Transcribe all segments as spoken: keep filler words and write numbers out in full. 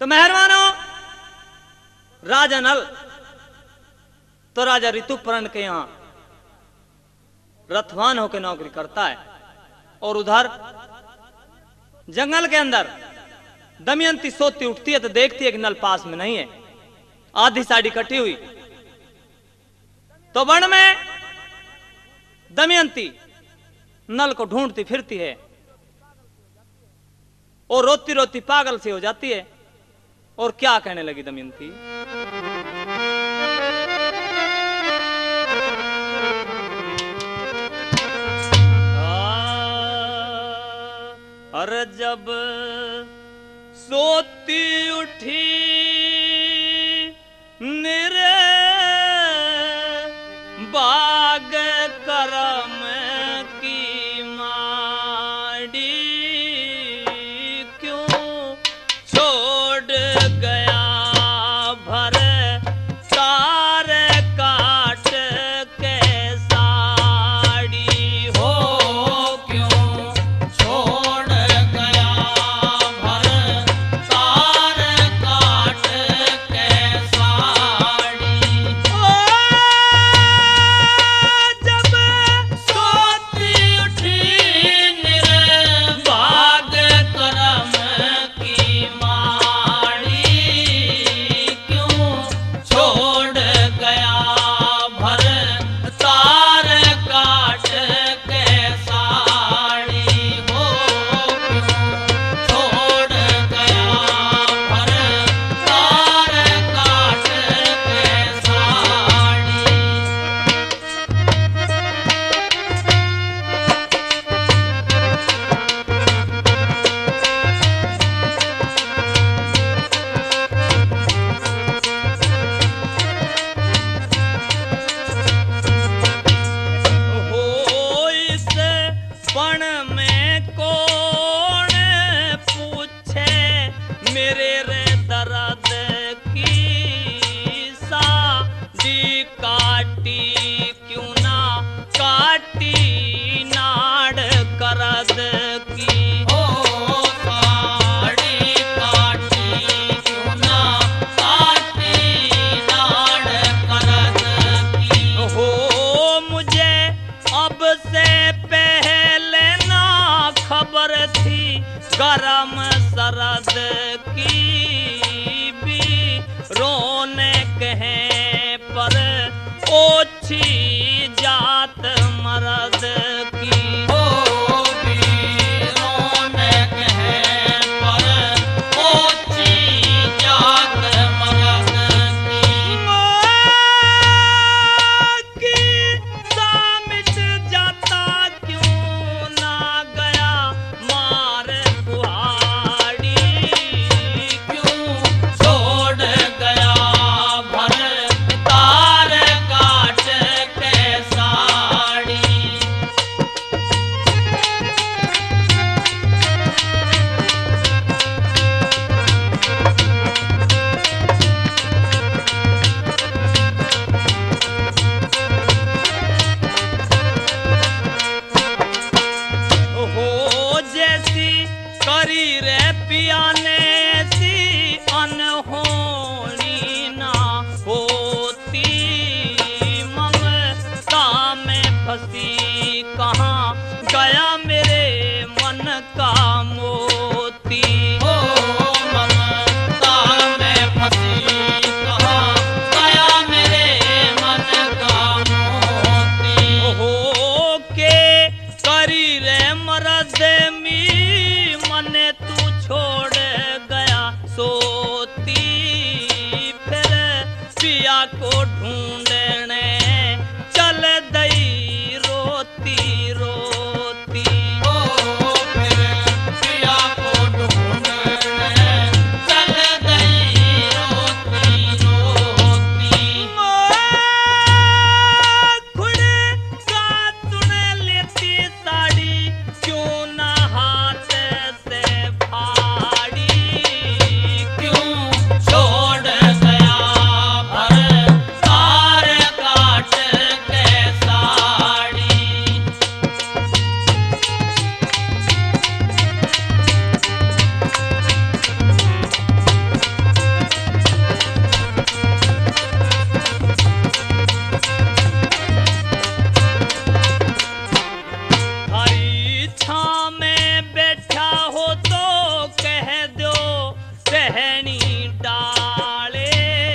तो मेहरबानो राजा नल तो राजा ऋतुपर्ण के यहां रथवान होकर नौकरी करता है और उधर जंगल के अंदर दमयंती सोती उठती है तो देखती है कि नल पास में नहीं है, आधी साड़ी कटी हुई। तो वन में दमयंती नल को ढूंढती फिरती है और रोती रोती पागल सी हो जाती है। और क्या कहने लगी दमयंती, अरे जब सोती उठी निरे बाग करम की माड़ी, क्यों छोड़ गया भर तार काट के साड़ी हो, क्यों छोड़ गया भर तार काट के साड़ी। ओ जब सोती उठी निरे बाग करम की माड़ी, क्यों छोड़ गया भर तार काट के साड़ी हो, क्यों छोड़ गया भर तार काट के साड़ी। हो इस पण में कौन पूछे मेरे रे दर्द की साड़ी काटी, क्यों ना काटी नाड़ करद की। ओ साड़ी काटी क्यों ना काटी नाड़ करद की। हो मुझे अब से पहले ना खबर थी गरम सरद की भी रोने कहें पर ओछी जात मरद की। ओ भी रोने कहें पर ओछी जात मरद की। सामिट जाता क्यों ना गया मार कुहाड़ी, क्यों टहनी डाले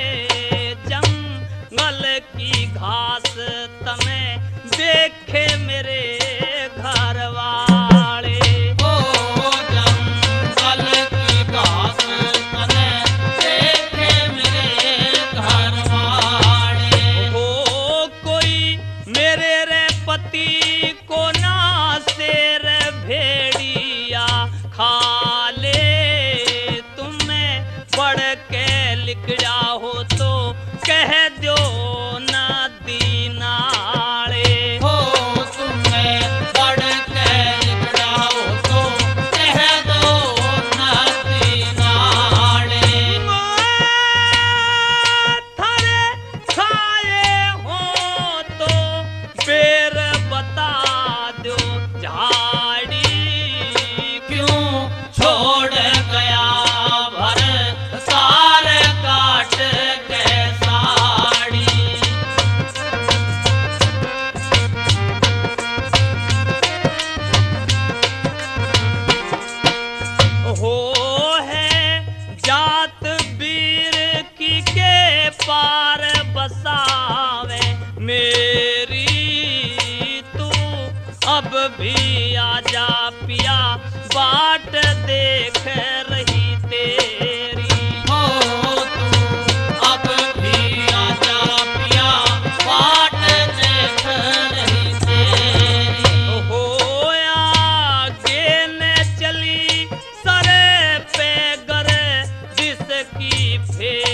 जंगल की घास तने देखे मेरे घर वाले। ओ जंगल की घास तने देखे मेरे घर वाले। हो कोई मेरे रे पति को ना शेर भेड़िया खा ले, तुम्हें पढ़ के लिख जाओ तो कह दो नदी नाले। हो तुम्हें पढ़ के लिख जाओ तो कह दो नदी नाले। थारे खाए हो तो बेर बता दो, झाड़ी क्यों छोड़ गया भर सार काट के साड़ी। हो है जात वीर की के पार बसावे मेरी, तू अब भी आजा पिया बाट देख रही तेरी। हो तू अब भी आजा पिया बाट देख रही तेरी। हो आगे ने चली सरे पे गर जिसकी फेरी,